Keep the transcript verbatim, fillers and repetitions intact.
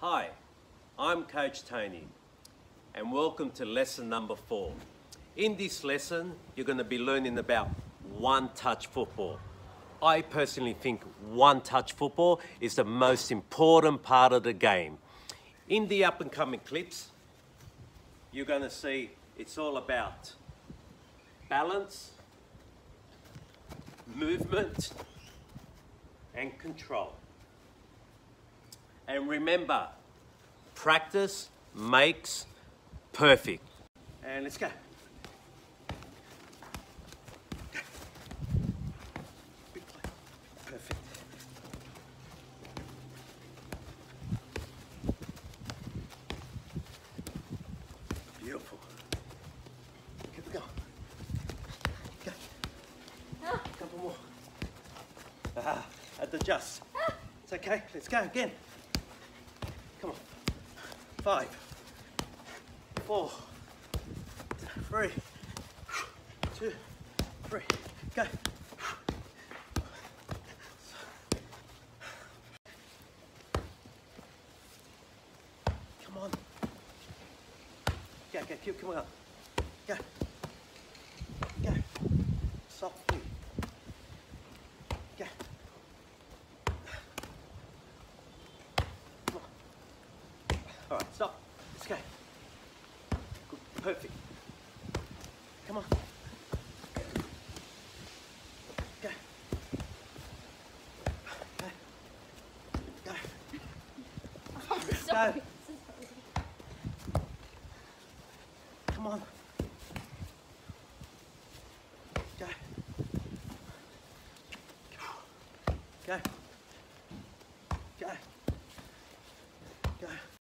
Hi, I'm Coach Tony and welcome to lesson number four. In this lesson, you're going to be learning about one-touch football. I personally think one-touch football is the most important part of the game. In the up-and-coming clips, you're going to see it's all about balance, movement, and control. And remember, practice makes perfect. And let's go. Big play. Perfect. Beautiful. Keep it going. Go. A couple more. Ah, adjust. It's okay. Let's go again. Come on. Five, four, three, two, three. Go. Come on. Go, go, keep coming up. Go. Go. Softly. Go. All right, stop. Let's go. Good. Perfect. Come on. Go. Go. Go. I'm sorry. Go. Come on. Go. Go. Go. Go.